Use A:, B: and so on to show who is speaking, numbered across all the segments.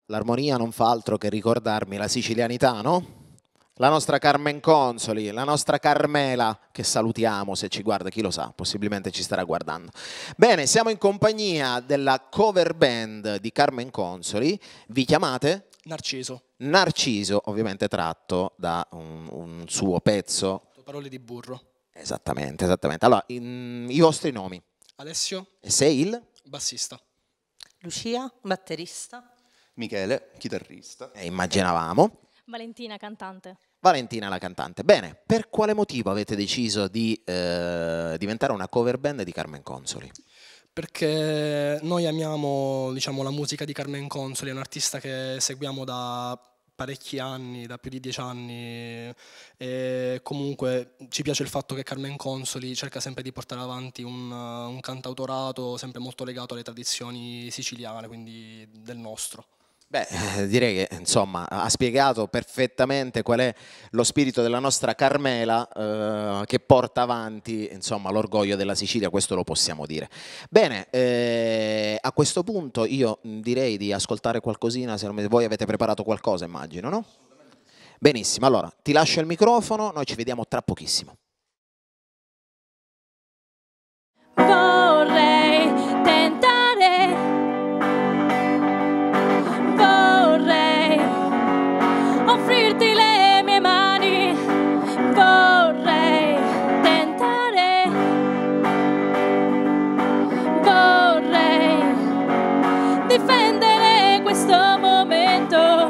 A: l'armonia non fa altro che ricordarmi la sicilianità, no? La nostra Carmen Consoli, la nostra Carmela, che salutiamo se ci guarda, chi lo sa, possibilmente ci starà guardando. Bene, siamo in compagnia della cover band di Carmen Consoli. Vi chiamate?
B: Narciso.
A: Narciso, ovviamente tratto da un suo pezzo.
B: Parole di burro.
A: Esattamente, esattamente. Allora, i vostri nomi.
B: Alessio.
A: E sei il?
B: Bassista.
C: Lucia, batterista.
D: Michele, chitarrista.
A: Immaginavamo.
E: Valentina, cantante.
A: Valentina, la cantante. Bene, per quale motivo avete deciso di diventare una cover band di Carmen Consoli?
B: Perché noi amiamo, diciamo, la musica di Carmen Consoli, è un artista che seguiamo da parecchi anni, da più di 10 anni, e comunque ci piace il fatto che Carmen Consoli cerca sempre di portare avanti un cantautorato sempre molto legato alle tradizioni siciliane, quindi del nostro.
A: Beh, direi che insomma ha spiegato perfettamente qual è lo spirito della nostra Carmela che porta avanti insomma l'orgoglio della Sicilia, questo lo possiamo dire. Bene, a questo punto io direi di ascoltare qualcosina, se voi avete preparato qualcosa immagino, no? Benissimo, allora ti lascio il microfono, noi ci vediamo tra pochissimo.
E: Vorrei tentare, vorrei offrirti le mie mani, vorrei tentare, vorrei difendere questo momento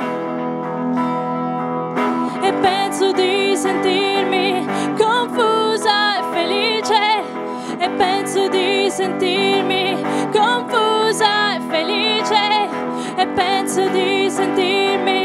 E: e penso di sentirmi confusa e felice, e penso di sentirmi confusa e felice, e penso di sentirmi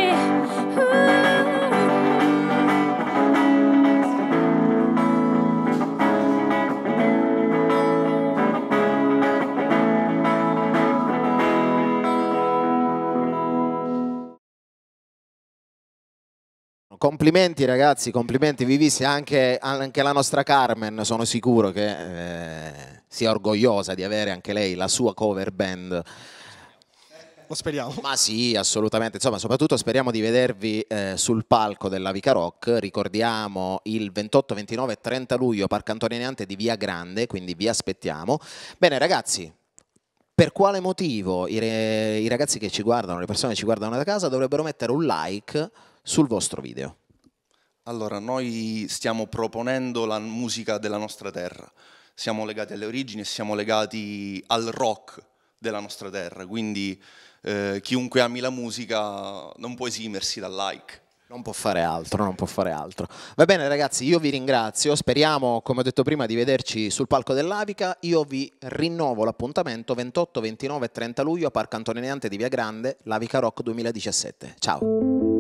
A: Complimenti ragazzi, complimenti, vivissimi, anche la nostra Carmen sono sicuro che sia orgogliosa di avere anche lei la sua cover band.
B: Lo speriamo.
A: Ma sì, assolutamente, insomma soprattutto speriamo di vedervi sul palco della Vica Rock, ricordiamo il 28, 29 e 30 luglio Parco Antoniniante di Via Grande, quindi vi aspettiamo. Bene ragazzi, per quale motivo i ragazzi che ci guardano, le persone che ci guardano da casa dovrebbero mettere un like sul vostro video?
D: Allora, noi stiamo proponendo la musica della nostra terra, siamo legati alle origini e siamo legati al rock della nostra terra, quindi chiunque ami la musica non può esimersi dal like.
A: Non può fare altro, non può fare altro. Va bene ragazzi, io vi ringrazio, speriamo, come ho detto prima, di vederci sul palco dell'Avica. Io vi rinnovo l'appuntamento 28, 29 e 30 luglio a Parco Antoniniante di Via Grande, l'Avica Rock 2017. Ciao!